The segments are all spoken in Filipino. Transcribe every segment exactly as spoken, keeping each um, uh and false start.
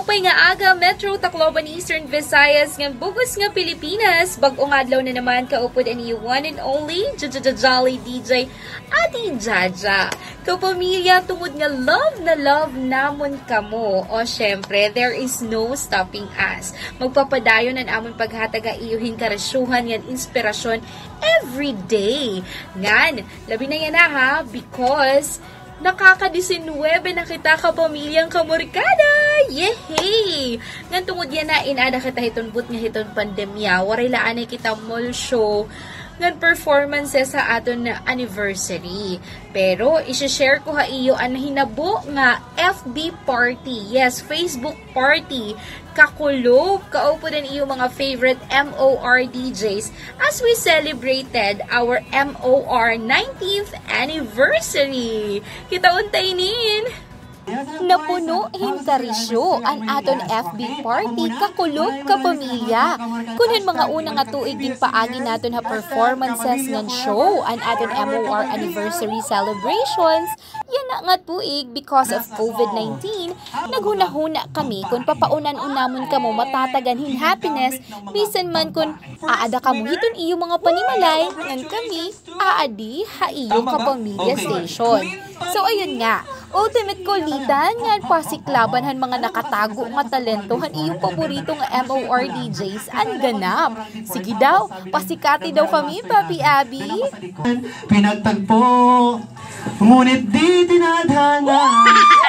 Kalupay nga aga, Metro, Tacloban, Eastern Visayas, nga bugos nga Pilipinas. Bag-ong adlaw na naman kaupod ani one and only Jolly D J Ati Jaja. Kapamilya, tungod nga love na love namon kamo. O syempre, there is no stopping us. Magpapadayon ang amon paghataga iyuhin karasyuhan yan inspirasyon every day. Ngan, labi na yan na ha, because nakaka-nineteen na kita kapamilyang kamorkada! Yehey! Ngan tungod yan na inada kita hiton but nga hiton pandemya. Waray laan kita mall show ngan performances sa aton na anniversary. Pero, isishare ko ha iyo ang hinabo nga F B party. Yes, Facebook party. Kakulob, kaupo din iyo mga favorite M O R D Js as we celebrated our M O R nineteenth anniversary. Kita untaynin! Napuno hintarisyo ang aton F B party kakulog kapamilya. Kunin mga unang nga tuig din paagi naton ha performances ngan show ang aton M O R anniversary celebrations. Yan na nga tuig because of COVID nineteen, naghuna-huna kami kung papaunan unamon kamo matataganhin happiness bisan man kung aada kamo hiton iyo mga panimalay ngan kami aadi ha iyo kapamilya station. So ayun nga, ultimate kulitan nga pasiklaban han mga nakatago nga talento han iyong paborito nga M O R D Js ang ganap. Sige daw, pasikati daw kami, Papi Abby. Pinagtagpo, ngunit di dinadhana.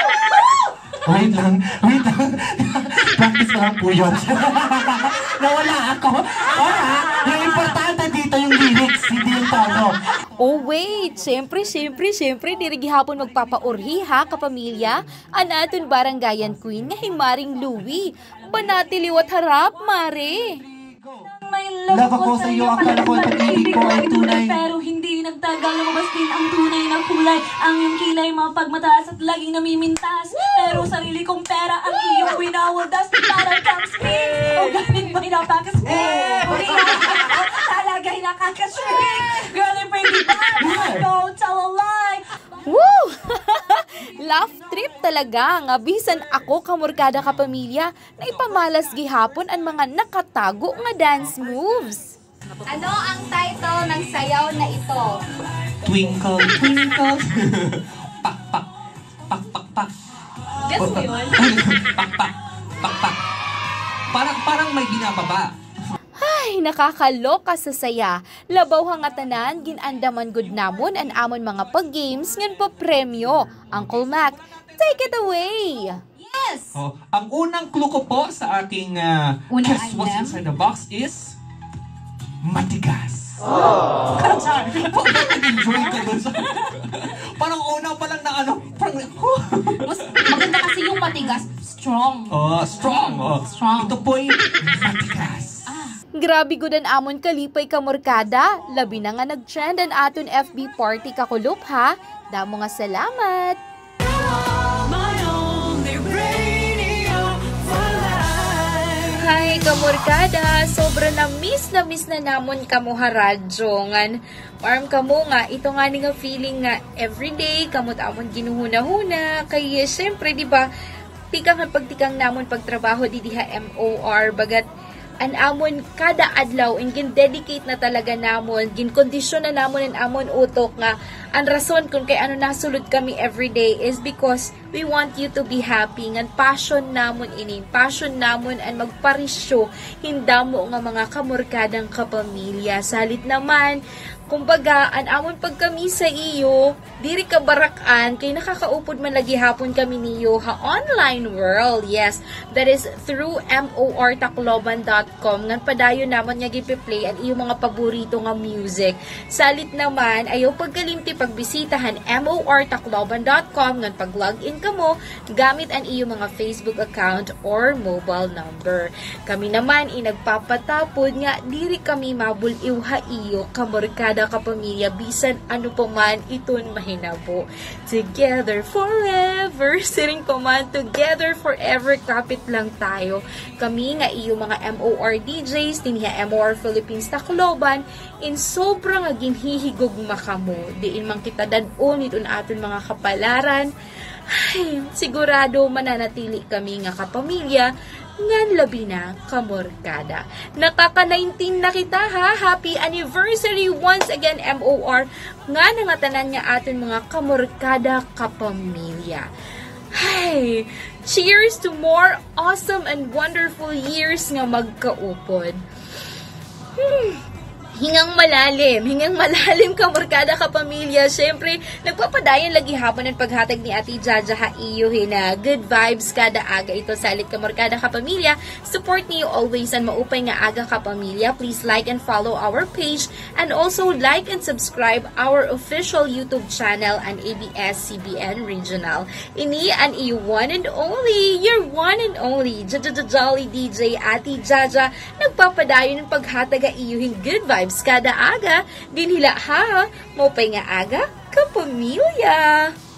Wait lang, wait lang. Practice lang po yun. Nawala ako. Wala, yung importante dito yung lyrics, hindi yung tono. Oh wait, siyempre, siyempre, siyempre, dirigihapon magpapaurhi ha, kapamilya. Ang aton barangayan queen nga himaring Louie. Banati liwat harap, mare. Love ako sa iyo, akala ko ang pag-ibig ko ay tunay. Pero hindi nagtagal, lumabas din ang tunay na kulay. Ang iyong kilay mapagmataas at laging namimintas. Pero sarili kong pera ang iyong winawaldas. Parang kang spin, o galing ba'y napakaswing? Talaga'y nakakaswing. Girl, I'm pretty bad, don't tell a lie. Woo! Laugh trip talaga nga bisan ako kamorkada kapamilya na ipamalas gihapon ang mga nakatago nga dance moves. Ano ang title ng sayaw na ito? Twinkle, twinkle. Pak, pak, pak, pak, pak. Guess mo yun? Pak, pak, pak, pak. Parang, parang may binababa. Ay, nakakaloka sa saya. Labaw hangatanan, ginandaman good namon ang amon mga pag-games ngan pa premyo. Uncle Mac, take it away! Yes! Oh, ang unang clue ko po sa aking uh, guess what's inside the box is matigas. Oh! Pag-enjoy ka dun sa... Parang una pa lang na ano, parang... Mas maganda kasi yung matigas, strong. Oh, strong. Oh. Strong. Ito po'y matigas. Grabe gudan amon kalipay kamorkada. Labi na nga nag-trend ang aton F B party kakulop ha. Damo nga salamat. Hi kamorkada, sobra na miss na miss na namon kamo ha radyo. Ngan, warm kamo nga, ito nga ni nga feeling nga everyday kamot amon ginuhuna-huna. Kaya syempre di ba tikang ang pagtikang namon pagtrabaho di diha M O R bagat an amon kada adlaw and gin-dedicate na talaga namon, gin-kondisyon na namon ang amon utok nga ang rason kung kay ano nasulod kami everyday is because we want you to be happy. Ngan passion namon ini, passion namon ang magparisyo hindamo nga mga kamorkadang kapamilya. Salit naman, kumbaga, an amon pag kami sa iyo, diri ka barakan, kay nakakaupod man lagi hapon kami niyo ha online world. Yes, that is through M O R tacloban dot com. Ngan padayon namon nga gipi-play ang iyo mga paborito nga music. Salit naman, ayaw pagkalimti pagbisitahan M O R tacloban dot com ngan pag-login ka mo, gamit ang iyo mga Facebook account or mobile number. Kami naman inagpapatapod nga diri kami mabuliw ha iyo kamorkada kapamilya bisan ano pa man iton mahinabo. Together forever, siring pa man, together forever, kapit lang tayo. Kami nga iyo mga M O R D Js, tiniha M O R Philippines Tacloban, in sobrang ginhihigog makamo. Diin man kita danon iton aton mga kapalaran. Ay, sigurado mananatili kami nga kapamilya ngan labi na kamorkada. Nakaka nineteen na kita ha. Happy anniversary once again M O R nga nangatanan nga aton mga kamorkada kapamilya. Hey, cheers to more awesome and wonderful years nga magkaupod. Hmm. Hingang malalim, hingang malalim ka morkada ka pamilya. Siyempre, nagpapadayon lagi hapon ang paghatag ni Ate Jaja ha iyo hina. Good vibes kada aga ito salit ka morkada ka pamilya. Support niyo always ang maupay nga aga ka pamilya. Please like and follow our page and also like and subscribe our official YouTube channel and A B S C B N Regional. Ini an iyo one and only, your one and only Jolly D J Ate Jaja. Nagpapadayon ng paghatag ha iyo hing good vibes kada aga, dinhila ha, maupay nga aga, kapamilya.